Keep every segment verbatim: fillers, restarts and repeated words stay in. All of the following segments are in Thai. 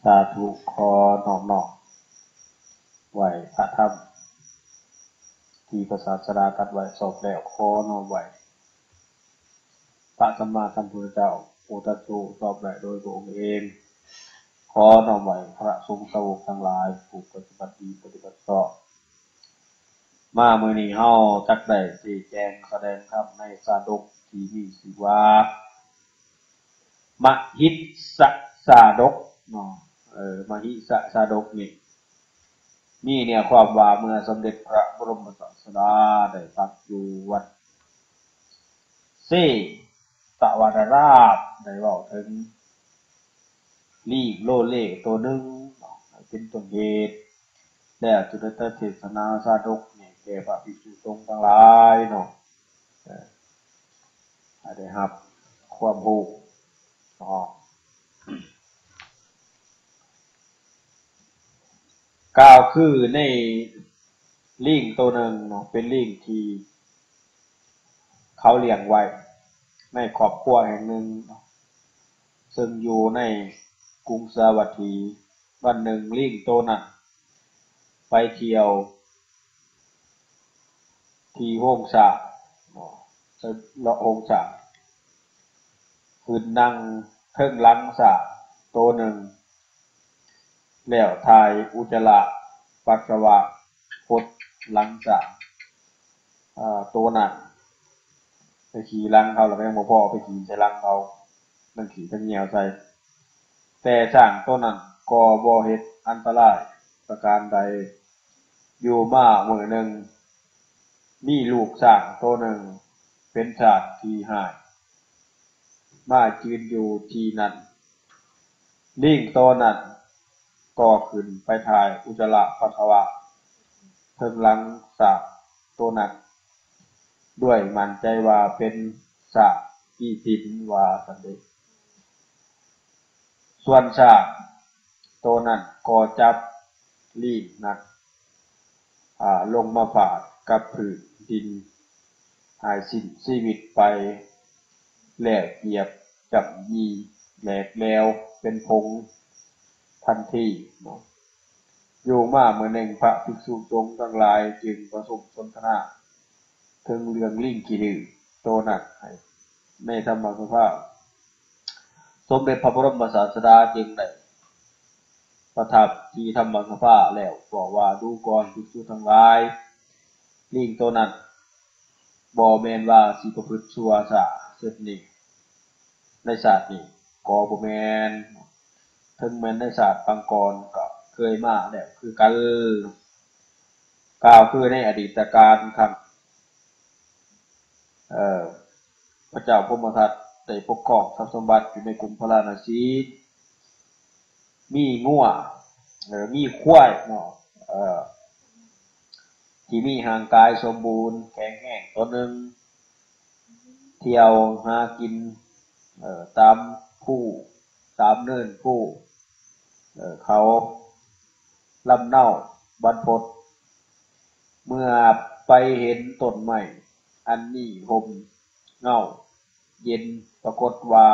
สาธุขอน้อมน้อมไหวพระธรรมที่พระศาสดาตรัสไว้สอบแล้วขอน้อมไหวพระสัมมาสัมพุทธเจ้าผู้ตรัสรู้สอบได้โดยพระองค์เองขอน้อมไหวพระสงฆ์สาวกทั้งหลายผู้ปฏิบัติดีปฏิบัติชอบมามื้อนี้เฮาจักได้ชี้แจงแสดงธรรมในสาดกที่มีชื่อว่ามหิสสสาดกเนาะเออมหิสสสาดกนี่นี่เนี่ยความว่าเมื่อสมเด็จพระบรมศาสดาได้ตั้งอยู่วัดเสตวรราชได้เว้าถึงลีกโลเลตัวหนึ่งเป็นต้นเหตุแล้วจุลเทศนาสาดกนี่แก่พระภิกษุสงฆ์ทั้งหลายเนาะเออได้รับความรู้อ๋อกล่าวคือในลิงตัวหนึ่งเนาะเป็นลิงที่เขาเลี้ยงไว้ในครอบครัวแห่งหนึ่งซึ่งอยู่ในกรุงสาวัตถีวันหนึ่งลิงตัวนั้นไปเที่ยวที่โฮงสาเนาะเลาะโฮงสาขึ้นนั่งเทิงหลังสาตัวหนึ่งแล้วทายอุจจาระปัสสาวะพดหลังสาอ่าตัวนั้นไปขี่หลังเขาแล้วก็ยังบ่พอไปขี่ใส่หลังเขามันขี่ทั้งเหนียวใส่แต่ช้างตัวนั้นก็บ่เฮ็ดอันตรายประการใดอยู่มามื้อหนึ่งมีลูกช้างตัวหนึ่งเป็นช้างที่หายมายืนอยู่ที่นั้นลิงตัวนั้นก็ขึ้นไปถ่ายอุจจาระปัสสาวะเทิงหลังช้างตัวนั้นด้วยมั่นใจว่าเป็นช้างที่ผินว่าซั่นเด้ส่วนช้างตัวนั้นก็จับลิงนั้นอ่าลงมาฝากกับพื้นดินหายสิ้นชีวิตไปแล้วเหยียบจับยีแหลกแล้วเป็นผงทันทีเนาะอยู่มาเมื่อหนึ่งพระภิกษุสงฆ์ทั้งหลายจึงประสบสนทนาถึงเรื่องลิงขี้ดื้อตัวนั้นในธรรมสภาพสมเด็จพระบรมศาสดาจึงได้ประทับที่ธรรมสภาแล้วบอกว่าดูก่อนภิกษุทั้งหลายลิงตัวนั้นบ่แม่นว่าสิประพฤติชั่วซะเช่นนี้ในศาสตร์นี้ก็บ่แม่นถึงแม้นในศาสตร์ปางก่อนก็เคยมาแล้วคือกันกล่าวคือในอดีตการครั้งเอ่อพระเจ้าพรหมทัตได้ปกครองทรัพย์สมบัติอยู่ในกรุงพาราณสีมีงัวเอ่อมีควายเนาะเอ่อที่มีร่างกายสมบูรณ์แข็งแรงตัวนึงเที่ยวหากินเอ่อตามผู้ตามเนินผู้เอ่อเขาลำเนาบรรพตเมื่อไปเห็นต้นไม้อันนี้ห่มเงาเย็นปรากฏว่า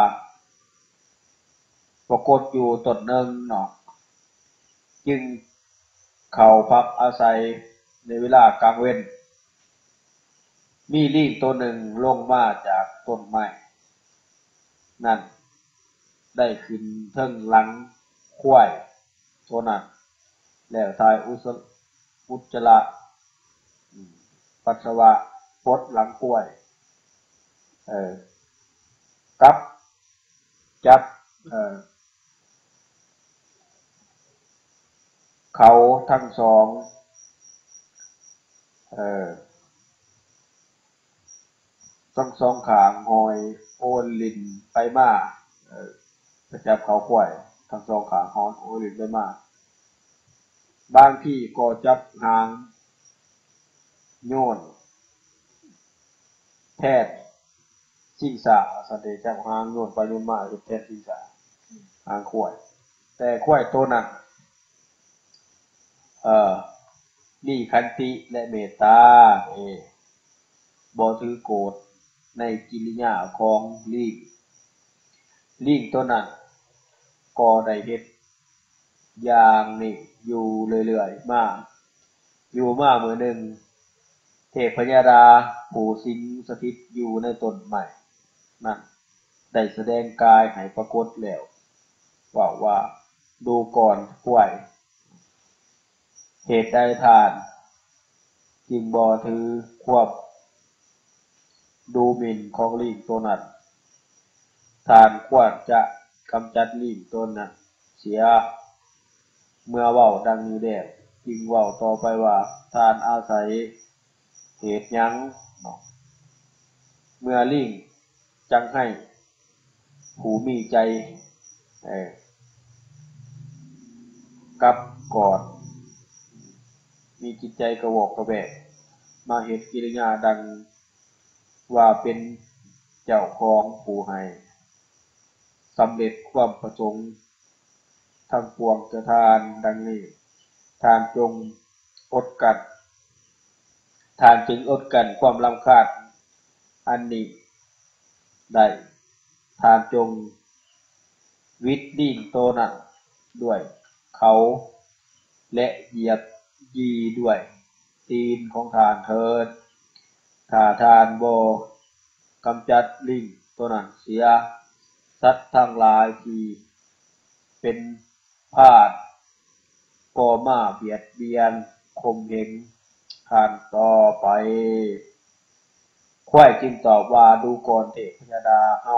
ปรากฏอยู่ต้นหนึ่งเนาะจึงเข้าพักอาศัยในเวลากลางเว้นมีลิงตัวหนึ่งลงมาจากต้นไม้นั่นได้ขึ้นเทิงหลังควายตัวนั้นแล้วทายอุจจาระปัสสาวะพดหลังควายเออกับจับเอ่อเขาทั้งสองเอ่อทั้งสองข้างหอยโอนลิ้นไปมาเอ่อไปจับเขาควายทั้งสองข้างหอยโอนลิ้นไปมาบางที่ก็จับหางโยนแทนศีรษะสันเดจับหางโยนไปโยนมาแทนศีรษะหางควายแต่ควายตัวนั้นเอ่อมีขันติและเมตตาเอบ่ถือโกรธในกิริยาของลิงลิงตัวนั้นก็ได้เฮ็ดอย่างนี้อยู่เรื่อยๆมาอยู่มาเมื่อหนึ่งเทพพญาดาผู้สิงสถิตอยู่ในต้นไม้นั่นได้แสดงกายให้ปรากฏแล้วว่าว่าดูก่อนผู้ใดเหตุใดทานจึงบ่ถือควบดูหมิ่นของลิงตัวนั้นทานควรจะกำจัดลิงตัวนั้นเสียเมื่อเว้าดังนี้แล้วจึงเว้าต่อไปว่าทานอาศัยเหตุหยังเมื่อลิงจังให้ผู้มีใจกับก่อนมีจิตใจกระวอกกระแวกมาเหตุกิริยาดังว่าเป็นเจ้าของผู้ให้สำเร็จความประสงค์ทั้งปวงจะทานดังนี้ทานจงอดกันทานจึงอดกันความรำคาญอันนี้ได้ทานจงวิดดิ้งโตนั้นด้วยเขาและเหยียบยีด้วยตีนของทานเถิดถ้าทานบ่กำจัดลิงตัวนั้นเสียสัตว์ทั้งหลายที่เป็นพาดก็มาเบียดเบียนข่มเหงทานต่อไปควายจึงตอบว่าดูก่อนเทพยดาเฮา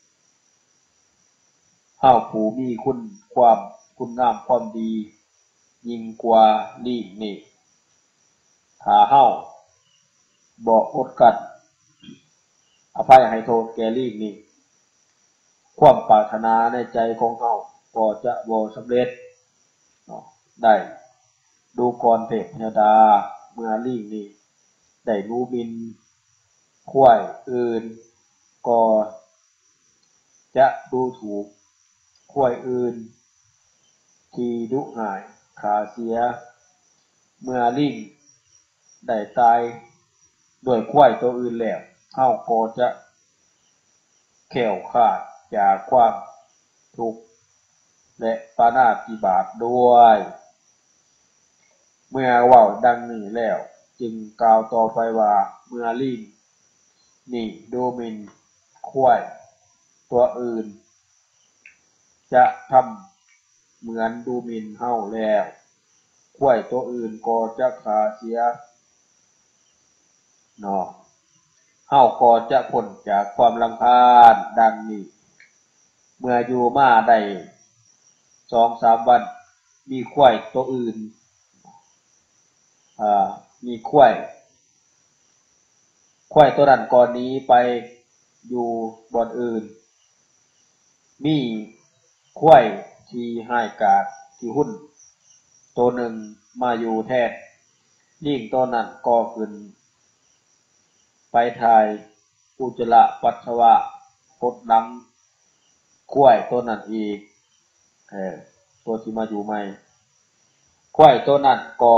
เฮาผู้มีคุณความคุณงามความดียิ่งกว่าลิงนี่ถ้าเฮาบ่อดกั้นอภัยให้โทษแก่ลิงนี่ความปรารถนาในใจของเฮาก็จะบ่สำเร็จได้ดูก่อนเทพยดาเมื่อลิงนี่ได้รู้บินควายอื่นก็จะดูถูกควายอื่นที่ดุร้ายขาเสียเมื่อลิงได้ตายด้วยควายตัวอื่นแล้วเฮาก็จะแคล้วคลาดจากความทุกข์และปาณาติบาตด้วยเมื่อเว้าดังนี้แล้วจึงกล่าวต่อไปว่าเมื่อลิงนี่ดูหมิ่นควายตัวอื่นจะทำเหมือนดูหมิ่นเฮาแล้วควายตัวอื่นก็จะขาเสียเนาะเฮาก็จะพ้นจากความรำคาญดังนี้เมื่ออยู่มาได้ สองสาม วันมีควายตัวอื่นอ่ามีควายควายตัวนั้นก่อนนี้ไปอยู่บ่อนอื่นมีควายที่ให้กาดที่หุ้นตัวหนึ่งมาอยู่แทนลิงตัวนั้นก็ขึ้นไปถ่ายอุจจาระปัสสาวะพดหลังควายตัวนั้นอีกเออตัวที่มาอยู่ใหม่ควายตัวนั้นก็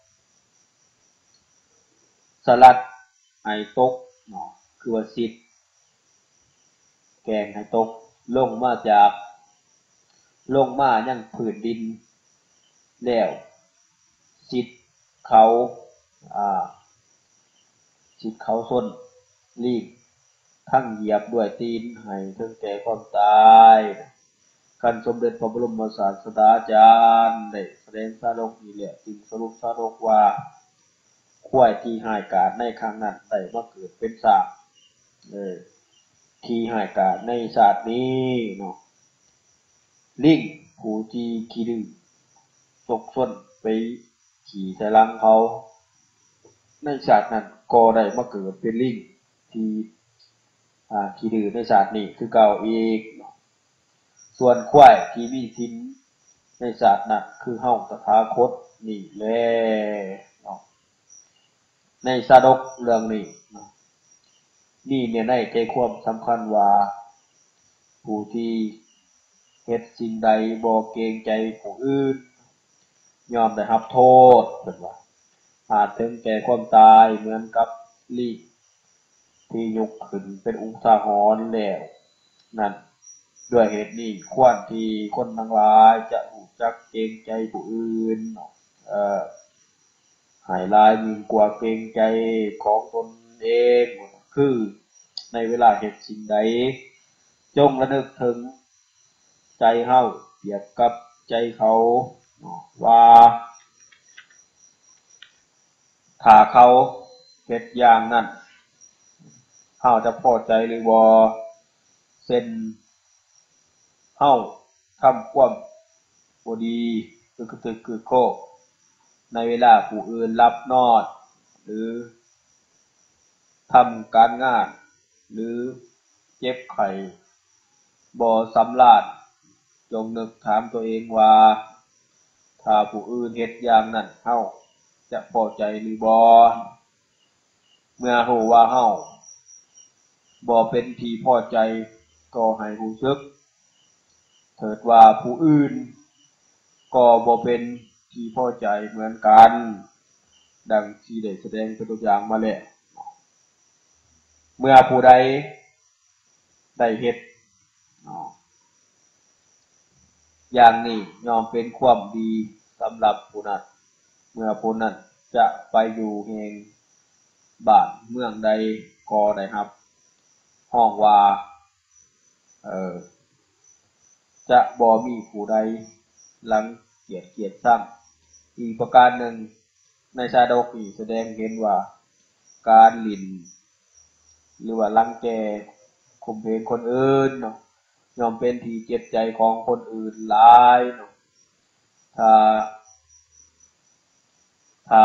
สลัดให้ตกเนาะคือว่าสิทธิ์แกงให้ตกลงมาจากลงมายังผืนดินแล้วสิทธิ์เขาอ่าสิทธิ์เขาส้นลีกทั้งเหยียบด้วยตีนให้ถึงแก่ความตายคันสมเด็จพระบรมศาสดาจารย์ได้แสดงสารงนี้แหละจึงสรุปสารงว่าควายที่ให้กาดในครั้งนั้นได้มาเกิดเป็นสาเออที่ให้กาดในศาสตร์นี้เนาะลิงผู้ที่ขี้ดื้อตกส้นไปขี่ใส่หลังเขาในศาสตร์นั้นก็ได้มาเกิดเป็นลิงที่อ่าขี้ดื้อในศาสตร์นี้คือเก่าอีกส่วนควายที่มีศีลในศาสตร์นั้นคือเฮาตถาคตนี่แหละเนาะในสาดกเรื่องนี้นี่เนี่ยในใจความสำคัญว่าผู้ที่เฮ็ดสิ่งใดบ่เกรงใจผู้อื่นย่อมได้รับโทษเพิ่นว่าอาจถึงแก่ความตายเหมือนกับลิงที่ยกขึ้นเป็นอุทาหรณ์แล้วนั่นด้วยเหตุนี้ควรที่คนทั้งหลายจะรู้จักเกรงใจผู้อื่นเอ่อหายลายมีกว่าเกรงใจของตนเองคือในเวลาเฮ็ดสิ่งใดจงระลึกถึงใจเฮาเปรียบกับใจเขาว่าถ้าเขาเฮ็ดอย่างนั้นเฮาจะพอใจหรือบ่เช่นเฮาทำความบ่ดีคือคือคือโคในเวลาผู้อื่นรับนอนหรือทำการงานหรือเจ็บไข้บ่สำราญจงนึกถามตัวเองว่าถ้าผู้อื่นเฮ็ดอย่างนั้นเฮาจะพอใจหรือบ่เมื่อรู้ว่าเฮาบ่เป็นที่พอใจก็ให้รู้สึกเถิดว่าผู้อื่นก็บ่เป็นที่พอใจเหมือนกันดังที่ได้แสดงเป็นตัวอย่างมาแล้วเมื่อผู้ใดได้เฮ็ดอย่างนี้ย่อมเป็นความดีสำหรับผู้นั้นเมื่อผู้นั้นจะไปอยู่แห่งบ้านเมืองใดก็ได้รับฮ้องว่าเอ่อจะบ่มีผู้ใดรังเกียจเกียจชังอีกประการหนึ่งในชาดกนี้แสดงเห็นว่าการหลิ่นหรือว่ารังแกข่มเหงคนอื่นเนาะย่อมเป็นที่เจ็บใจของคนอื่นหลายเนาะถ้าถ้า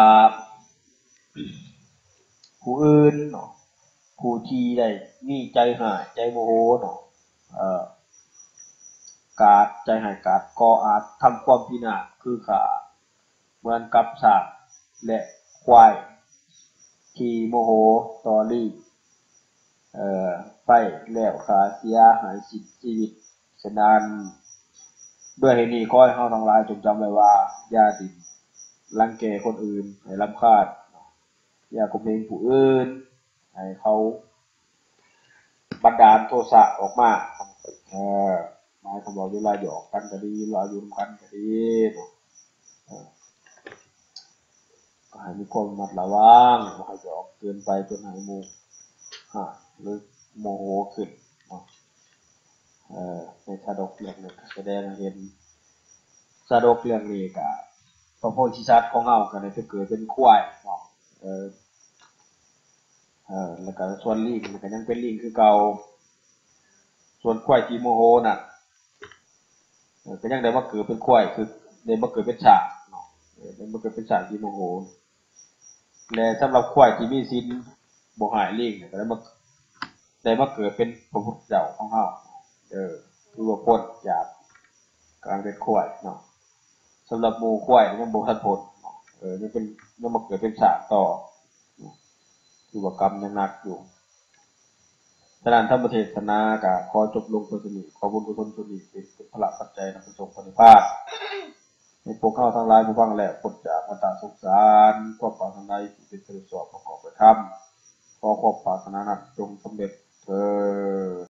ผู้อื่นเนาะผู้ที่ได้มีใจหายใจโมโหเนาะเอ่อกาดใจหายกาดก็อาจทำความพินาศคือขาเหมือนกับสัตว์และควายที่โมโหต่อรีเอ่อไฟแล้วขาเสียหายชีวิตฉะนั้นด้วยเหตุนี้ขอให้เฮาทั้งหลายจงจำไว้ว่าอย่าดิ้นรังแกคนอื่นให้รำคาญอย่าข่มเหงผู้อื่นให้เขาบันดาลโทสะออกมาเออหมายความว่าเวลาหยอกกันก็ดีเวลาอยู่กันก็ดีเนาะเออก็ให้มีความระมัดระวังบ่ให้หยอกเกินไปจนให้หมู่ฮะหรือโมโหขึ้นเนาะเออในชาดกเรื่องนึงแสดงให้เห็นชาดกเรื่องนี้ก็พระโพธิสัตว์ของเฮาก็ได้ไปเกิดเป็นควายเนาะเออเออแล้วก็ส่วนลิงมันก็ยังเป็นลิงคือเก่าส่วนควายที่โมโหน่ะเออก็ยังได้มาเกิดเป็นควายคือได้มาเกิดเป็นช้างเนาะเออได้มาเกิดเป็นช้างที่โมโหและสำหรับควายที่มีศีลบ่หายลิงก็ได้มาได้มาเกิดเป็นพระพุทธเจ้าของเฮาเออคือว่าพ้นจากการเป็นควายเนาะสำหรับหมู่ควายยังบ่ทันพ้นเนาะเออยังเป็นยังมาเกิดเป็นช้างต่อคือว่ากรรมยังหนักอยู่ฉะนั้นธรรมเทศนาก็ขอจบลงเพียงเท่านี้ขอบุญกุศลส่วนนี้เป็นพละปัจจัยนำไปสู่พระนิพพานให้พวกเขาทั้งหลายผู้ฟังและพ้นจากวัฏสงสารความปรารถนาที่เป็นประโยชน์ประกอบไปธรรมขอความปรารถนานั้นจงสำเร็จเถิด